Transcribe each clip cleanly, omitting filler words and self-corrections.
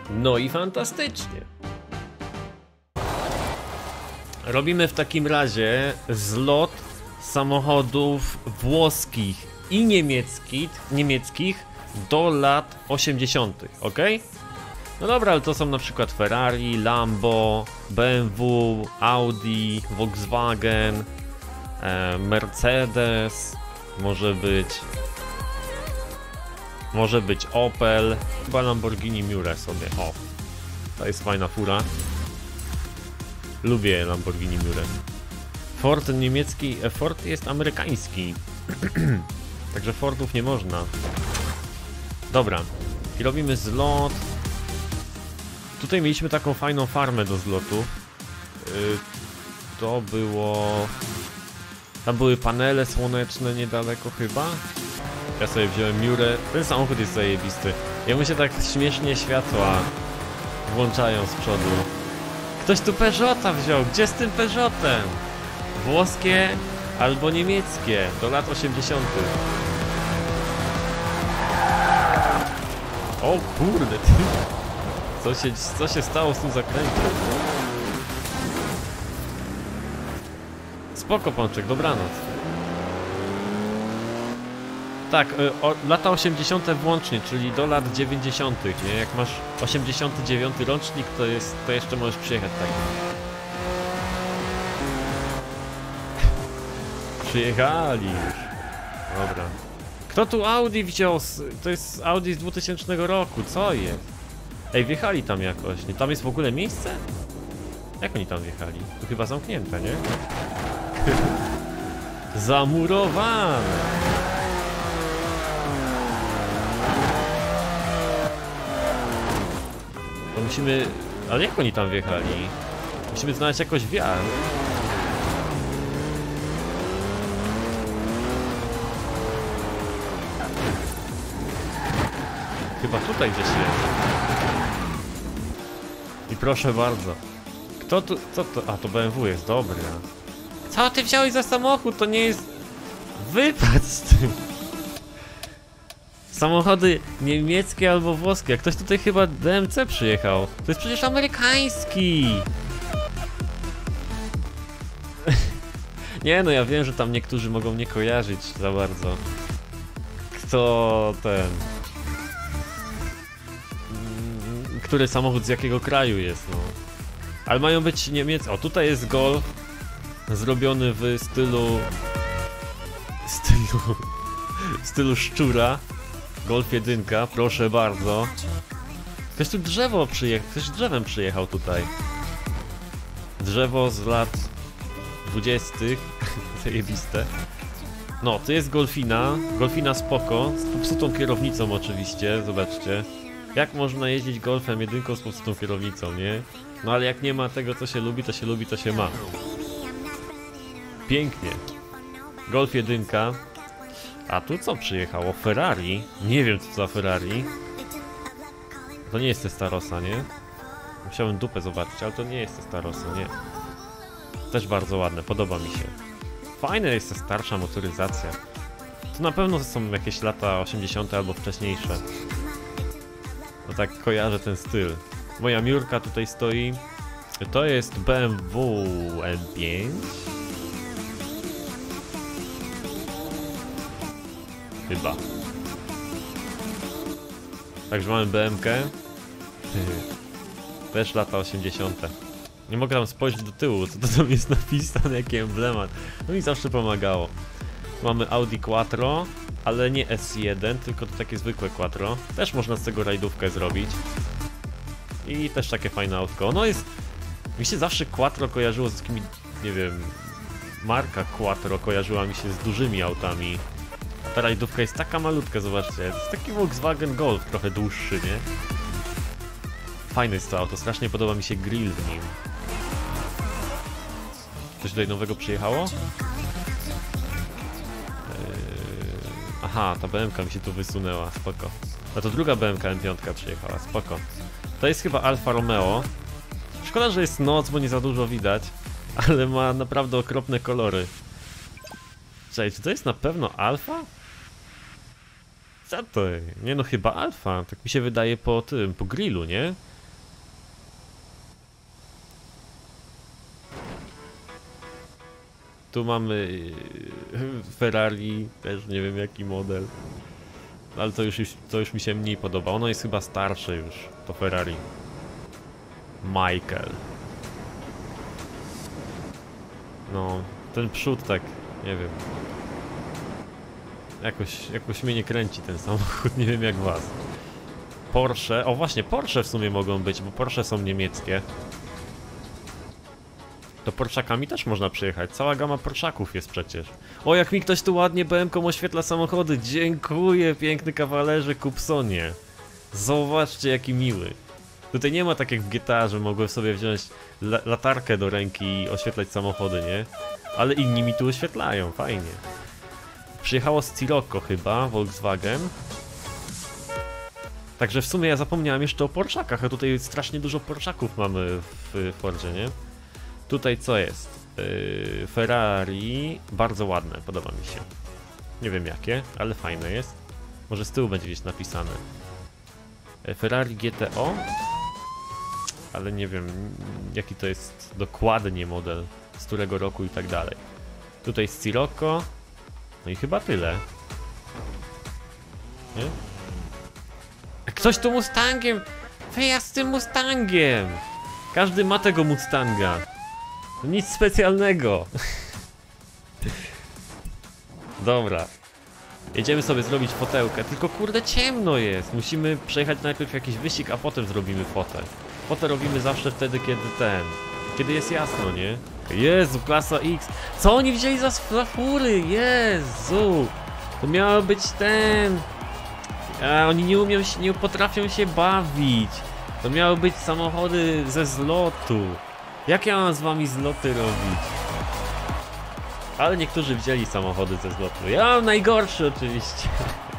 No i fantastycznie. Robimy w takim razie zlot samochodów włoskich i niemieckich do lat 80., ok? No dobra, ale to są na przykład Ferrari, Lambo, BMW, Audi, Volkswagen, Mercedes, może być Opel, chyba Lamborghini Miure sobie, o, to jest fajna fura. Lubię Lamborghini Miure. Ford niemiecki, Ford jest amerykański. Także Fordów nie można. Dobra, i robimy zlot. Tutaj mieliśmy taką fajną farmę do zlotu. To było... Tam były panele słoneczne niedaleko chyba. Ja sobie wziąłem Miurę. Ten samochód jest zajebisty. Jemu się tak śmiesznie światła włączają z przodu. Ktoś tu Peugeota wziął. Gdzie z tym Peugeotem? Włoskie albo niemieckie do lat 80. O kurde, ty. Co się stało z tym zakrętem? Spoko, Pączek, dobranoc. Tak, lata 80. włącznie, czyli do lat 90., nie? Jak masz 89 rocznik, to jeszcze możesz przyjechać tak. Przyjechali już. Dobra. Kto tu Audi wziął? To jest Audi z 2000 roku, co jest? Ej, wjechali tam jakoś. Tam jest w ogóle miejsce? Jak oni tam wjechali? Tu chyba zamknięte, nie? Zamurowane! To musimy... Ale jak oni tam wjechali? Musimy znaleźć jakoś wjazd. Chyba tutaj gdzieś jest. I proszę bardzo. Kto tu... Co to? A, to BMW jest, dobra. Co ty wziąłeś za samochód? To nie jest... Wypad z tym. Samochody niemieckie albo włoskie. Ktoś tutaj chyba DMC przyjechał. To jest przecież amerykański. Nie no, ja wiem, że tam niektórzy mogą nie kojarzyć za bardzo. Kto ten... Który samochód z jakiego kraju jest, no. Ale mają być niemieckie. O, tutaj jest Golf. Zrobiony w stylu szczura. Golf 1, proszę bardzo. Ktoś tu ktoś drzewem przyjechał tutaj. Drzewo z lat 20. Zajebiste. No, to jest Golfina. Golfina spoko. Z popsutą kierownicą oczywiście, zobaczcie. Jak można jeździć Golfem 1 z popsutą kierownicą, nie? No ale jak nie ma tego, co się lubi, to się ma. Pięknie. Golf 1. A tu co przyjechało? Ferrari? Nie wiem, co to za Ferrari. To nie jest Testarossa, nie? Musiałem dupę zobaczyć, ale to nie jest Testarossa, nie. Też bardzo ładne, podoba mi się. Fajna jest ta starsza motoryzacja. To na pewno są jakieś lata 80. albo wcześniejsze. No tak kojarzę ten styl. Moja miurka tutaj stoi. To jest BMW M5. Chyba. Także mamy BMK. Też lata 80. Nie mogę tam spojrzeć do tyłu, co to tam jest napisane, jaki emblemat. No mi zawsze pomagało. Mamy Audi Quattro, ale nie S1, tylko to takie zwykłe Quattro. Też można z tego rajdówkę zrobić. I też takie fajne autko. No jest... Mi się zawsze Quattro kojarzyło z takimi... Nie wiem... Marka Quattro kojarzyła mi się z dużymi autami. A ta rajdówka jest taka malutka, zobaczcie. To jest taki Volkswagen Golf, trochę dłuższy, nie? Fajne jest to auto, strasznie podoba mi się grill w nim. Coś tutaj nowego przyjechało? Aha, ta BMK mi się tu wysunęła, spoko. No to druga BMK M5 przyjechała, spoko. To jest chyba Alfa Romeo. Szkoda, że jest noc, bo nie za dużo widać. Ale ma naprawdę okropne kolory. Cześć, czy to jest na pewno Alfa? Co to jest? Nie no, chyba Alfa. Tak mi się wydaje po tym, po grillu, nie? Tu mamy Ferrari, też nie wiem jaki model. Ale to już mi się mniej podoba. Ono jest chyba starsze już, to Ferrari. Michael. No, ten przód tak, nie wiem. Jakoś mnie nie kręci ten samochód, nie wiem jak was. Porsche, o właśnie, Porsche w sumie mogą być, bo Porsche są niemieckie. To Porszakami też można przyjechać, cała gama Porszaków jest przecież. O, jak mi ktoś tu ładnie BM-ką oświetla samochody, dziękuję piękny kawalerze Kupsonie. Zobaczcie jaki miły. Tutaj nie ma tak jak w GTA, że mogłem sobie wziąć latarkę do ręki i oświetlać samochody, nie? Ale inni mi tu oświetlają, fajnie. Przyjechało z Scirocco chyba, Volkswagen. Także w sumie ja zapomniałem jeszcze o Porszakach, a tutaj strasznie dużo Porszaków mamy w Fordzie, nie? Tutaj co jest? Ferrari, bardzo ładne, podoba mi się. Nie wiem jakie, ale fajne jest. Może z tyłu będzie gdzieś napisane. Ferrari GTO? Ale nie wiem jaki to jest dokładnie model, z którego roku i tak dalej. Tutaj Scirocco. No i chyba tyle. Nie? Ktoś tu Mustangiem! Wyjazd z tym Mustangiem! Każdy ma tego Mustanga. Nic specjalnego. Dobra. Jedziemy sobie zrobić fotełkę, tylko kurde ciemno jest. Musimy przejechać najpierw jakiś wyścig, a potem zrobimy fotę. Fotę robimy zawsze wtedy, kiedy jest jasno, nie? Jezu, klasa X. Co oni wzięli za fury? Jezu. To miało być ten... A oni nie potrafią się bawić. To miały być samochody ze zlotu. Jak ja mam z wami zloty robić? Ale niektórzy wzięli samochody ze zlotu. Ja mam najgorszy oczywiście.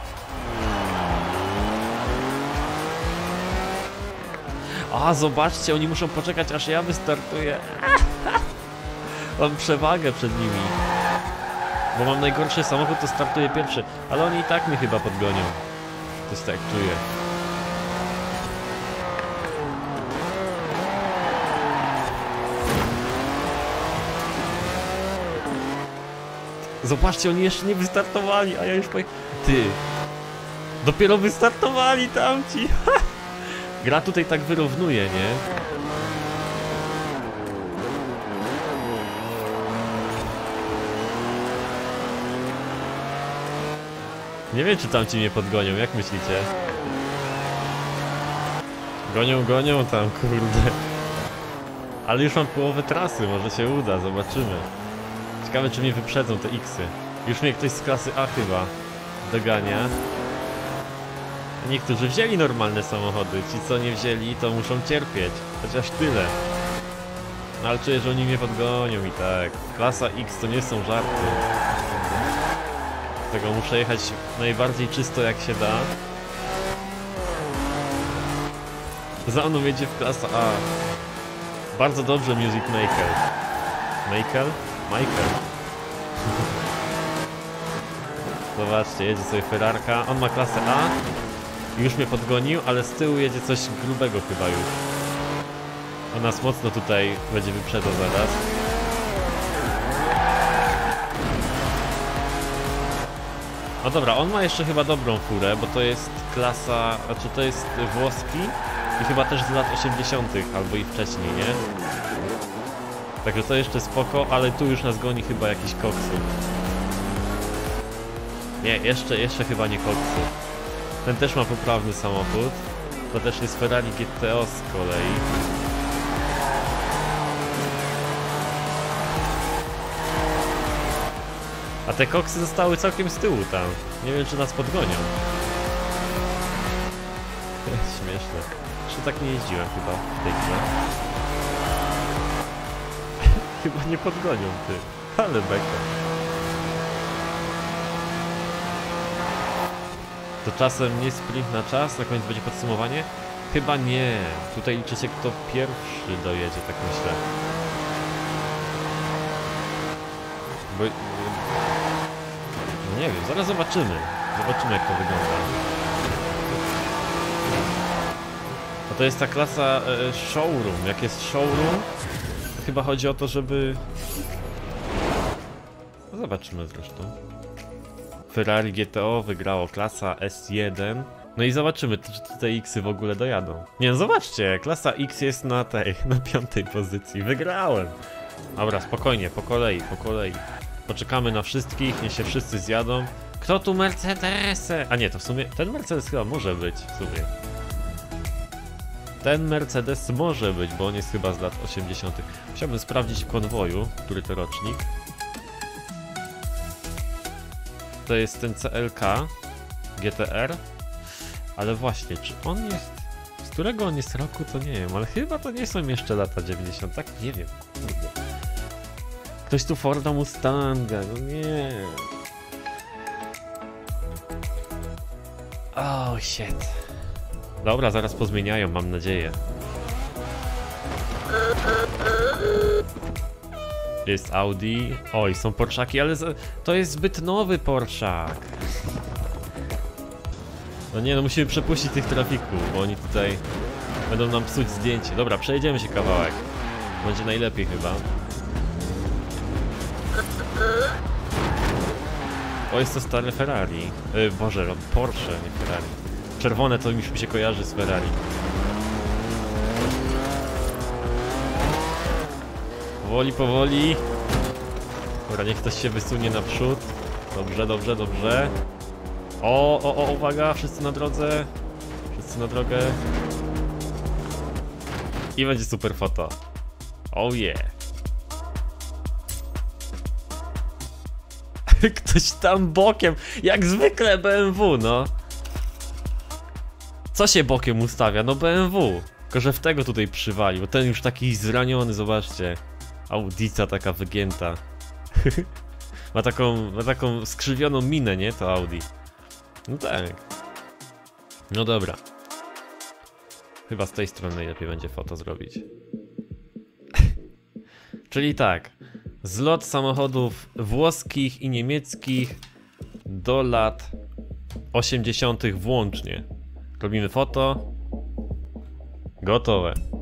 A zobaczcie, oni muszą poczekać aż ja wystartuję. Mam przewagę przed nimi. Bo mam najgorszy samochód, to startuję pierwszy. Ale oni i tak mnie chyba podgonią. Coś tak czuję. Zobaczcie, oni jeszcze nie wystartowali, a ja już pojechałem. Ty! Dopiero wystartowali tamci! Gra tutaj tak wyrównuje, nie? Nie wiem, czy tamci mnie podgonią, jak myślicie? Gonią tam, kurde. Ale już mam połowę trasy, może się uda, zobaczymy. Ciekawe, czy mnie wyprzedzą te X-y. Już mnie ktoś z klasy A chyba dogania. Niektórzy wzięli normalne samochody, ci co nie wzięli, to muszą cierpieć. Chociaż tyle. No ale czuję, że oni mnie podgonią i tak. Klasa X to nie są żarty. Dlatego muszę jechać najbardziej czysto jak się da. Za mną jedzie w klasa A. Bardzo dobrze Music Maker. Michael. Zobaczcie, jedzie sobie Ferrarka. On ma klasę A. Już mnie podgonił, ale z tyłu jedzie coś grubego chyba już. On nas mocno tutaj będzie wyprzedzał zaraz. No dobra, on ma jeszcze chyba dobrą furę, bo to jest klasa... Znaczy to jest włoski i chyba też z lat 80. albo i wcześniej, nie? Także to jeszcze spoko, ale tu już nas goni chyba jakiś koksu. Nie, jeszcze chyba nie koksu. Ten też ma poprawny samochód. To też jest Ferrari GTO z kolei. A te koksy zostały całkiem z tyłu tam. Nie wiem, czy nas podgonią. Śmieszne. Jeszcze tak nie jeździłem chyba w tej grze. Chyba nie podgonią, ty. Ale beka. To czasem nie sprint na czas, na koniec będzie podsumowanie? Chyba nie. Tutaj liczy się kto pierwszy dojedzie, tak myślę. Bo... No nie wiem, zaraz zobaczymy. Zobaczymy jak to wygląda. No to jest ta klasa showroom. Jak jest showroom, to chyba chodzi o to, żeby... No zobaczymy zresztą. Ferrari GTO wygrało klasa S1. No i zobaczymy, czy te X-y w ogóle dojadą. Nie no zobaczcie, klasa X jest na na 5. pozycji. Wygrałem! Dobra, spokojnie, po kolei. Poczekamy na wszystkich, niech się wszyscy zjadą. Kto tu Mercedesem? A nie, to w sumie ten Mercedes chyba może być w sumie. Ten Mercedes może być, bo on jest chyba z lat 80. Chciałbym sprawdzić w konwoju, który to rocznik. To jest ten CLK GTR. Ale właśnie, czy on jest... Z którego on jest roku, to nie wiem, ale chyba to nie są jeszcze lata 90, tak? Nie wiem. Ktoś tu Forda Mustanga, no nie. Oh shit. Dobra, zaraz pozmieniają, mam nadzieję. Jest Audi. Oj, są Porszaki, ale to jest zbyt nowy Porszak. No nie, no musimy przepuścić tych trafików, bo oni tutaj będą nam psuć zdjęcie. Dobra, przejedziemy się kawałek. Będzie najlepiej chyba. O, jest to stare Ferrari. Boże, Porsche, nie Ferrari. Czerwone to już mi się kojarzy z Ferrari. Powoli. Dobra, niech ktoś się wysunie naprzód. Dobrze. O, uwaga, wszyscy na drodze. Wszyscy na drogę. I będzie super foto. Oh yeah. Ktoś tam bokiem, jak zwykle BMW, no. Co się bokiem ustawia? No BMW. Tylko że w tego tutaj przywalił, bo ten już taki zraniony, zobaczcie. Audica taka wygięta. ma taką skrzywioną minę, nie? To Audi. No tak. No dobra. Chyba z tej strony najlepiej będzie foto zrobić. Czyli tak. Zlot samochodów włoskich i niemieckich do lat 80. włącznie. Robimy foto. Gotowe.